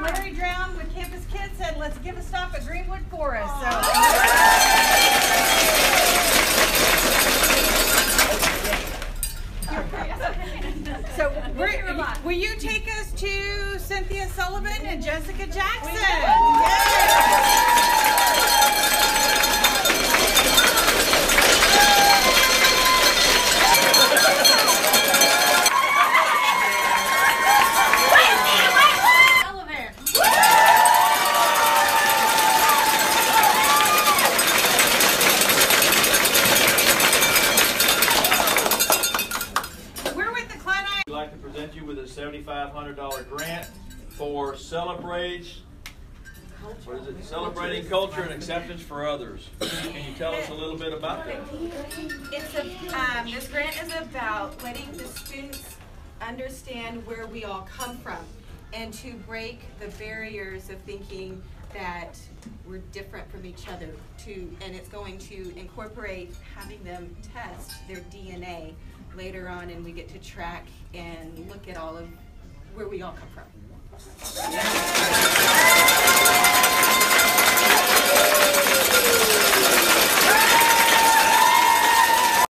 Larry Drown with Campus Kids said, let's give a stop at Greenwood for us. So will you take us to Cynthia Sullivan and Jessica Jackson? With a $7,500 grant for celebrating culture and acceptance for others. Can you tell us a little bit about that? This grant is about letting the students understand where we all come from and to break the barriers of thinking that we're different from each other. And it's going to incorporate having them test their DNA later on, and we get to track and look at all of where we all come from.